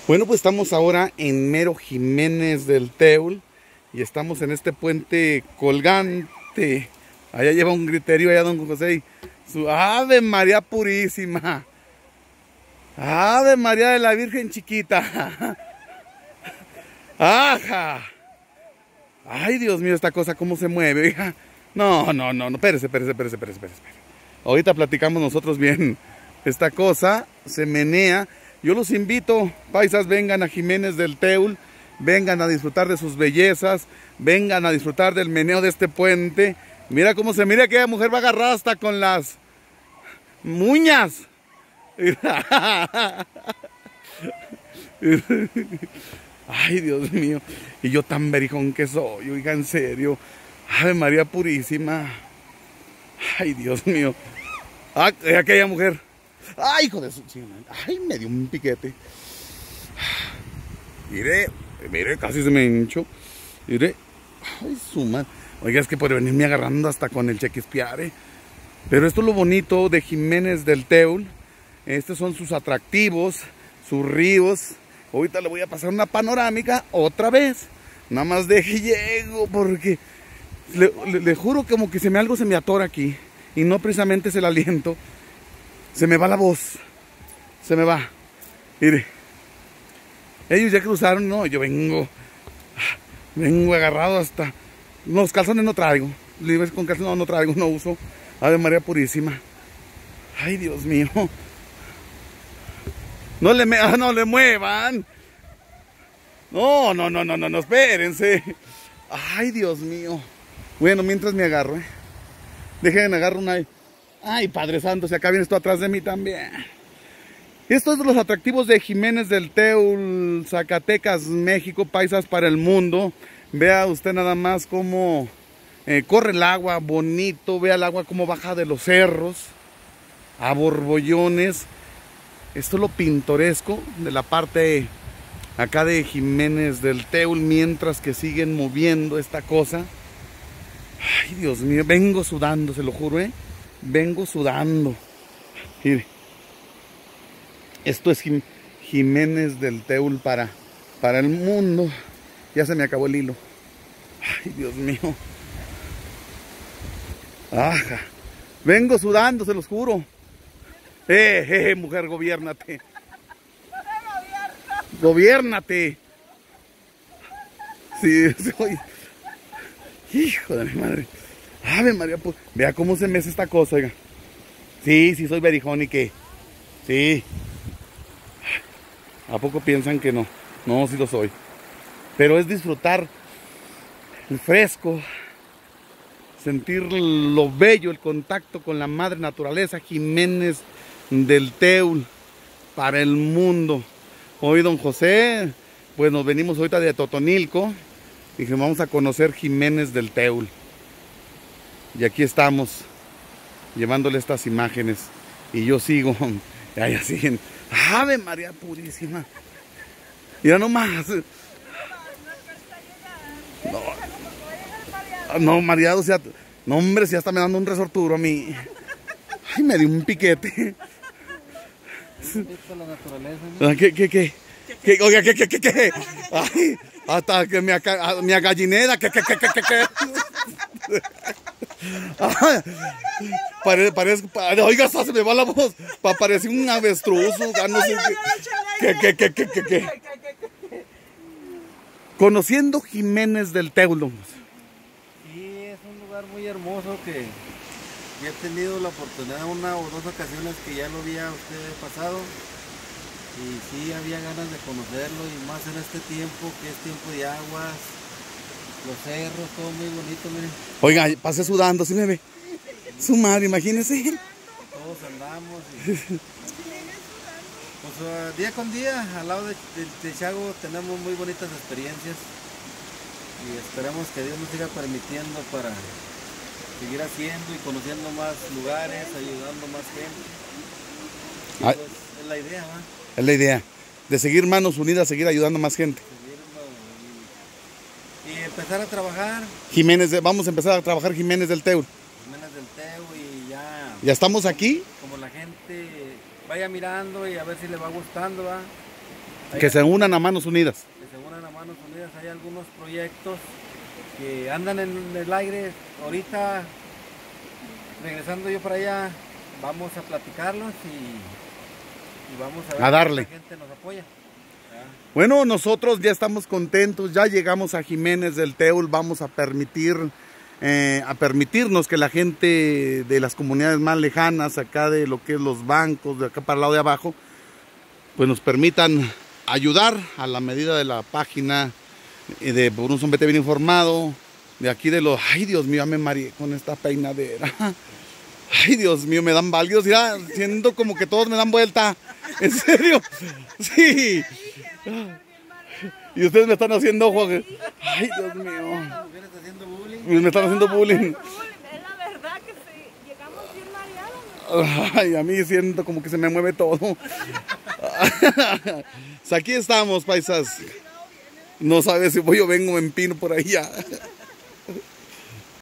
Bueno, pues estamos ahora en Mero Jiménez del Teul y estamos en este puente colgante. Allá lleva un griterío allá don José y su Ave María Purísima. Ave María de la Virgen Chiquita. ¡Ajá! Ay, Dios mío, esta cosa cómo se mueve, hija. No, espérese. Ahorita platicamos nosotros bien. Esta cosa se menea. Yo los invito, paisas, vengan a Jiménez del Teul, vengan a disfrutar de sus bellezas, vengan a disfrutar del meneo de este puente. Mira cómo se mira, aquella mujer va agarrada hasta con las muñas. Ay, Dios mío. Y yo tan berijón que soy, oiga, en serio. Ave María Purísima. Ay, Dios mío. Ah, aquella mujer. Ay, hijo de su chingada. Ay, me dio un piquete. Mire, casi se me hinchó. Mire. Ay, su madre. Oiga, es que puede venirme agarrando hasta con el chequispiare. Pero esto es lo bonito de Jiménez del Teul. Estos son sus atractivos, sus ríos. Ahorita le voy a pasar una panorámica otra vez. Nada más deje llego porque le juro como que algo se me atora aquí. Y no precisamente es el aliento. Se me va la voz. Se me va. Mire. Ellos ya cruzaron. No, yo vengo agarrado hasta... Los calzones no traigo. Libres con calzones no traigo, no uso. Ave María Purísima. Ay, Dios mío. No le muevan. No, espérense. Ay, Dios mío. Bueno, mientras me agarro, Dejen agarro una... Ay, Padre Santo, si acá viene esto atrás de mí también. Estos son los atractivos de Jiménez del Teul, Zacatecas, México, paisas para el mundo. Vea usted nada más cómo corre el agua, bonito. Vea el agua cómo baja de los cerros a borbollones. Esto es lo pintoresco de la parte acá de Jiménez del Teul, mientras que siguen moviendo esta cosa. Ay, Dios mío, vengo sudando, se lo juro, vengo sudando. Mire. Esto es Jiménez del Teul para el mundo. Ya se me acabó el hilo. Ay, Dios mío. Ajá. Vengo sudando, se los juro. Mujer, gobiérnate. Gobiérnate. Sí, soy... Hijo de mi madre. Ave María, pues, vea cómo se mece esta cosa, oiga. Sí, soy berijón y qué. Sí. ¿A poco piensan que no? No, sí lo soy. Pero es disfrutar el fresco, sentir lo bello, el contacto con la madre naturaleza. Jiménez del Teul para el mundo. Hoy don José, pues nos venimos ahorita de Totonilco. Dije, vamos a conocer Jiménez del Teul. Y aquí estamos, llevándole estas imágenes. Y yo sigo, allá siguen. Ave María Purísima. Mira nomás. No, mareado, o sea, no, hombre, si hasta me dando un resorturo a mí. Ay, me dio un piquete. La naturaleza, ¿no? ¿Qué? Oiga, ¿qué? Ay, hasta que mi gallinera, ¿qué? Ay, parece, oiga, hasta se me va la voz. Parece un avestruz, no sé qué. Conociendo Jiménez del Teul. Sí, es un lugar muy hermoso que he tenido la oportunidad una o dos ocasiones que ya lo había usted pasado. Y sí, había ganas de conocerlo, y más en este tiempo, que es tiempo de aguas, los cerros, todo muy bonito, miren. Oiga, pasé sudando, ¿sí me ve? Su madre, imagínese. Todos andamos. Pues día con día, al lado de Chago, tenemos muy bonitas experiencias. Y esperamos que Dios nos siga permitiendo para seguir haciendo y conociendo más lugares, ayudando más gente. Y pues, es la idea, ¿va? Es la idea, de seguir manos unidas, seguir ayudando a más gente. Y empezar a trabajar. Vamos a empezar a trabajar Jiménez del Teul. Jiménez del Teul y ya... ¿Ya estamos aquí? Como la gente vaya mirando y a ver si le va gustando, ¿va? Que se unan a manos unidas. Que se unan a manos unidas. Hay algunos proyectos que andan en el aire. Ahorita, regresando yo para allá, vamos a platicarlos y vamos a ver A darle. si la gente nos apoya. Bueno, nosotros ya estamos contentos, ya llegamos a Jiménez del Teul, vamos a permitirnos que la gente de las comunidades más lejanas, acá de lo que es los bancos, de acá para el lado de abajo, pues nos permitan ayudar a la medida de la página de Por un Zombete Bien Informado, de aquí de los... Ay, Dios mío, ya me mareé con esta peinadera. Ay, Dios mío, me dan válidos, ya siento como que todos me dan vuelta. ¿En serio? Sí. Y ustedes me están haciendo ojo. Ay, Dios mío. ¿Vienes haciendo bullying? Me están haciendo bullying. Es la verdad que sí, llegamos bien mareados. Ay, a mí siento como que se me mueve todo. Pues aquí estamos, paisas. No sabes si voy o vengo, me empino por ahí ya.